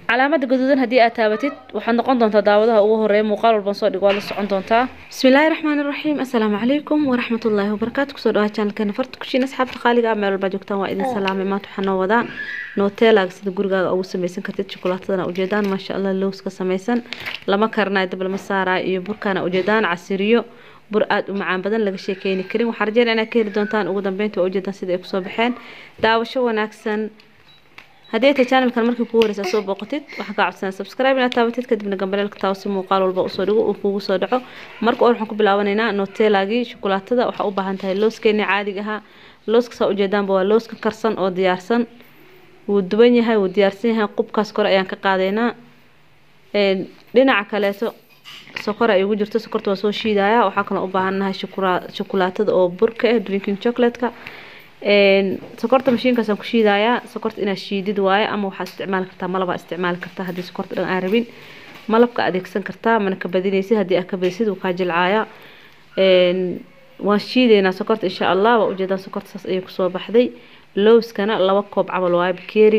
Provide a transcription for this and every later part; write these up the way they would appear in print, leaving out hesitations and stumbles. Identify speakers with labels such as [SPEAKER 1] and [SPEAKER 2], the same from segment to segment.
[SPEAKER 1] calaamada gaduudan haddii aad taabatid waxaad noqon doontaa daawadaha ugu horeeya muuqaal walban soo dhig waa la socon doontaa. bismillaahi raxmaani raxiim. assalaamu calaykum waraxmatullaahi wabarakaatu. kusoo dhawaad channelkeena farta kushiin asxaabta qaaliga ah meel walba joogtaan waa idin salaamay. maanta waxaan noo wadaa nooteelaaga sida gurigaaga ugu samaysan kartid. shokolaatadana ujeedaan maasha allah lows ka samaysan lama karinayo dab lama saarayo iyo burkana ujeedaan casiriyo bur aad u macaan badan laga sheekeyni karin. waxaan rajeynaa inaad ka heli doontaan. ugu dambeyntii waa ujeedaan sida ay kusoo baxeen. daawasho wanaagsan. haddii ay channelkan markii kugu horeysa soo booqatid waxaan kaa codsanaa subscribe inaad taabatid kadibna gambaleelka taawo si muuqaal walba usoo dhigo uu kugu soo dhaco. marka waxaan ku bilaabanaynaa nooteelaagii shukulaatada. waxaa u baahan tahay looskeeni caadiga ahaa. looska saa ujeedaanba waa looska karsan oo diyaarsan. wuu duban yahay, wuu diyaarsan yahay. qubkaas kore ayaan ka qaadaynaa. dhinaca kaleeto sokor ay ugu jirto. sokorta waa soo shiidayaa. waxaa kaloo u baahannahay shukulaatada oo burka ah drinking chocolate-ka. sokorta mashiinkaasaan ku shiidayaa. sokorta inaad shiidid waaye ama waxaad isticmaali kartaa malabaa isticmaali kartaa. haddii sokorta dhan aan rabin malabka adeegsan kartaa mana ka badinaysid. haddii aad ka badisid wuu kaa jilcaaya. waan shiidaynaa sokorta insha allah. waa ujeedaan sokorta saas ayay kusoo baxday. lowskana 2 koob camal waaye.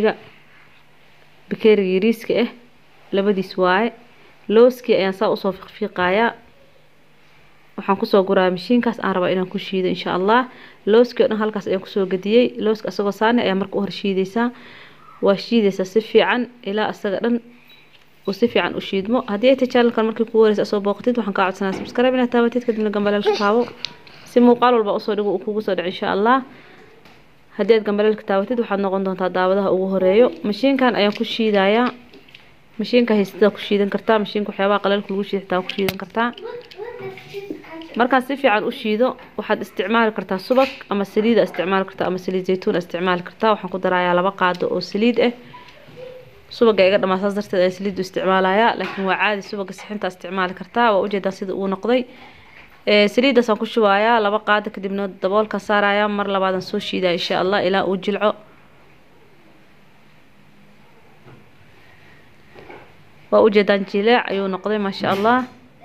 [SPEAKER 1] bakeeriga yariiska ah labadiis waaye. lowskii ayaan saa usoo fiiqfiiqayaa. waxaan kusoo guraa mashiinkaas aan rabaa inaan ku shiido insha allah. looskii oo dhan halkaas ayaan kusoo gadiyey. looska asagoo saane ayaa marka u hor shiidaysaa. waa shiidaysaa si fiican ilaa asaga dhan uu si fiican u shiidmo. haddii ay tahay channelkan markii kugu horeysa soo booqatid waxaan kaa codsanaa subscribe inaad taabatid kadibna gambaleelka taawo si muuqaal walba usoo dhigo uu kugu soo dhaco insha allah. haddii aad gambaleelka taabatid waxaad noqon doontaa daawadaha ugu horeeyo. mashiinkan ayaan ku shiidayaa. mashiinka haystada ku shiidan kartaa. mashiinka waxyaabaha qaleelka lagu shiido xitaa ku shiidan kartaa. markaan si fiican u shiido waxaad isticmaali kartaa subag ama saliid isticmaali kartaa ama saliid zaytuun isticmaali kartaa. waxaan ku darayaa 2 qaado oo saliid ah. subaga iga dhamaa saas darteed ayaan saliid u isticmaalayaa. laakiin waa caadi subaga sixinta isticmaali kartaa. waa ujeedaa sida uu noqday. saliidaasaan ku shubayaa 2 qaado kadibna daboolka saarayaa. mar labaadan soo shiidaa insha allah ilaa uu jilco. waa ujeedaan jileec ayuu noqday maasha allah.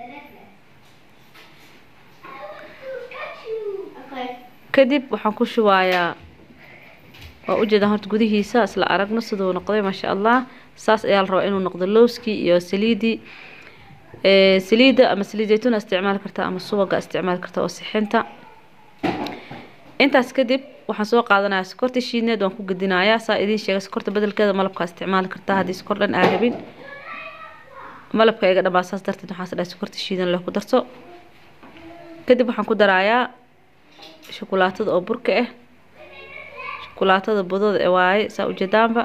[SPEAKER 1] kadib waxaan ku shubayaa. waa ujeedaan horta gudihiisa isla aragno siduu noqday maasha allah. saas ayaa la rabaa inuu noqdo lowskii iyo saliidii. saliida ama saliid zaytuun isticmaali kartaa ama subaga isticmaali kartaa oo sixinta. intaas kadib waxaan soo qaadanayaa sokorta shiidneed waan ku gadinayaa. saa idiin sheegay sokorta bedelkeeda malabka isticmaali kartaa haddii sokor dhan aan rabin. malabka iga dhamaa saas darteed waxaan sadhay sokorta shiidan leh ku darto. kadib waxaan ku darayaa shukulaatada oo burka ah. shukulaatada budada ee waaye saa ujeedaanba.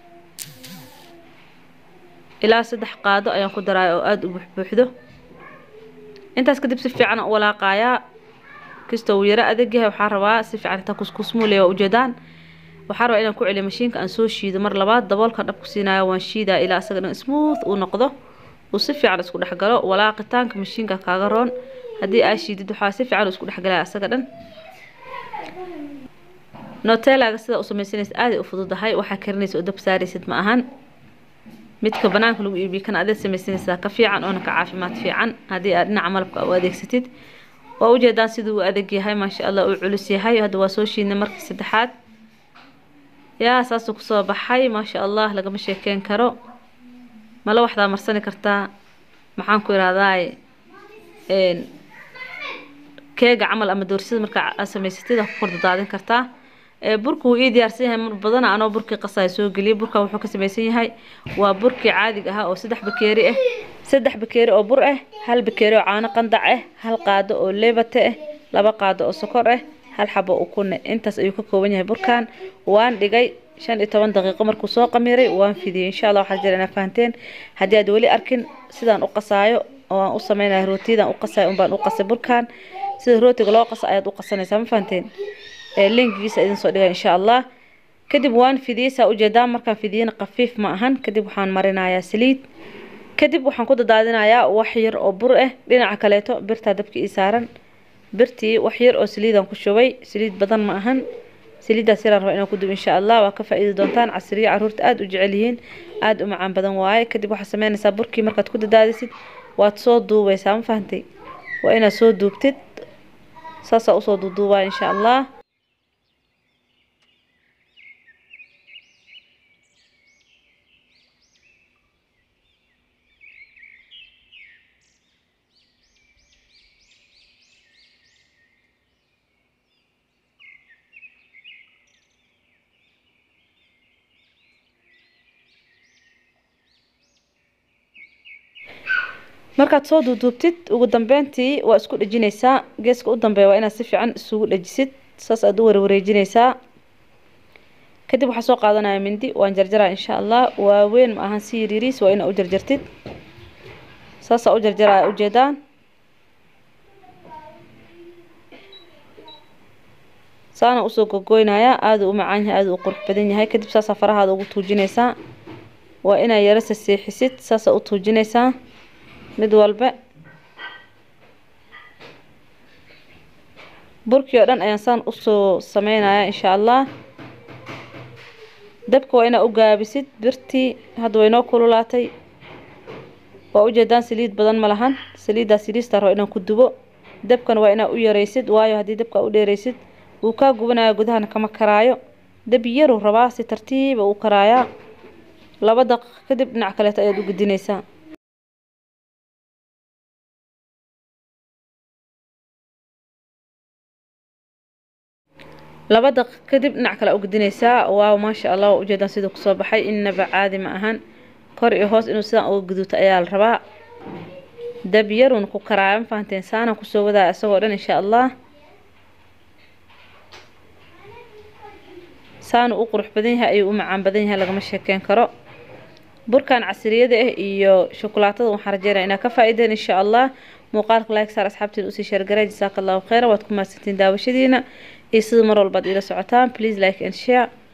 [SPEAKER 1] ilaa 3 qaado ayaan ku darayaa oo aad u buuxbuuxdo. intaas kadib si fiican u walaaqayaa. kastoo uu yara adag yahay waxaan rabaa si fiican inta kuskusmuulay waa ujeedaan. waxaan rabaa inaan ku celiyo mashiinka aan soo shiido mar labaad. daboolkan dhab ku siinayaa waan shiidaa ilaa asaga dhan smooth uu noqdo. uu si fiican isku dhex galo. walaaqitaanka mashiinka kaaga roon. haddii aad shiidid waxaa si fiican isku dhex galaya asaga dhan. nooteelaaga sida u samaysanaysa aad ay u fududahay. waxaa karinaysa oo dab saaraysid ma ahan. midka banaanka lagu iibiyo kan aad samaysanaysaa ka fiican oona ka caafimaad fiican haddii aad dhinaca malabka u adeegsatid. waa ujeedaan siduu u adag yahay maasha allah uu culus yahay. hadda waa soo shiidnay markii saddexaad. yaa saasuu kusoo baxay maasha allah lagama sheekeyn karo. mala waxdaa marsani kartaa. maxaan ku irahdaa keega camal ama doorsida marka aad samaysatid ku kordadaadin kartaa. burku wuu ii diyaarsan yahay mar badan anoo burkii qasay soo galiyay. burka wuxuu ka samaysan yahay waa burkii caadiga ah oo 3 bakeeri ah. 3 bakeeri oo bur ah, 1 bakeeri oo caano qandac ah, 1 qaado oo leebate ah, 2 qaado oo sokor ah, 1 xabo oo ukun. intaas ayuu ka kooban yahay burkan. waan dhigay 15 daqiiqo markuu soo qamiray waan fidiyay insha allah. waxaad jiraan fahanteen. haddii aad wali arkin sidaan u qasaayo oo aan u sameeyay rootidan u qasay baan u qasay burkan sida rootiga loo qasay ayaad u qasanaysaa ma fahanteen. linkigiisa idin soo dhigay insha allah. kadib waan fidiyay saa ujeedaan. markaan fidiyana qafiif ma ahan. kadib waxaan marinayaa saliid. kadib waxaan ku dadaadinayaa wax yar oo bur ah. dhinaca kaleeto birta dabka ii saaran. birtii wax yar oo saliidan ku shubay. saliid badan ma ahan. saliidaas yar rabaa inaan ku dubo insha allah. waa ka faa'iidi doontaan. casriyo caruurta aad u jecel yihiin. aad u macaan badan waaye. kadib waxaad samaynaysaa burkii markaad ku dadaadisid waad soo duubaysaa ma fahantay. waa inaad soo duubtid. saasaa usoo duuduubaa insha allah. markaad soo duuduubtid ugu dambeyntii waa isku dhajinaysaa geeska u dambeeya waa inaad si fiican isugu dhajisid saas aad u wareejinaysaa kadib waxaa soo qaadanaya mindi waan jarjaraa insha Allah waaweyn ma ahan si yariis waa inaad u jarjartid saas u jarjaraa ujeedaan saana u soo gogoynaya aad u macaan yahay aad u qurux badan yahay kadib saas farahaada ugu tuujinaysaa waa inaad yara seexisid saas u tuujinaysaa mid walba burkii oo dhan ayaan saan u soo sameynaya insha Allah dabka waa inaad u gaabisid birtii hadda way noo kululaatay waa u jeedaan saliid badan ma lahan saliidaas yariista roo inaan ku dubo dabkan waa inaad u yareysid waayo haddii dabka u dheereysid wuu ka gubanayaa gudahana kama karaayo dab yar uu rabaa si tartiib ah u karaaya 2 daqiiqo kadib dhinac kale ayaad u gudinaysaa 2 daqiiqo kadib dhinac kale u gudinaysaa waaw ma sha Allah ujeedaan sidoo ku soo baxay inaba caadi ma ahan kor iyo hoos inuu sidaan uga guduto ayaa la rabaa dab yar uu ku karaayo fahanteen saana ku soo wadaa asagoo dhan insha Allah saana u qurux badan yahay ayuu u macaan badan yahay lagama sheekeen karo burkan casriyada ah iyo shukulaatada waxaan rajeynayaa inaad ka faa'iideen insha Allah muuqaalka like saar asxaabteeda u sii share gareey jazakallahu khayran waad ku mahadsantiin daawashadiina iyo sida mar walba ila socotaan please like and share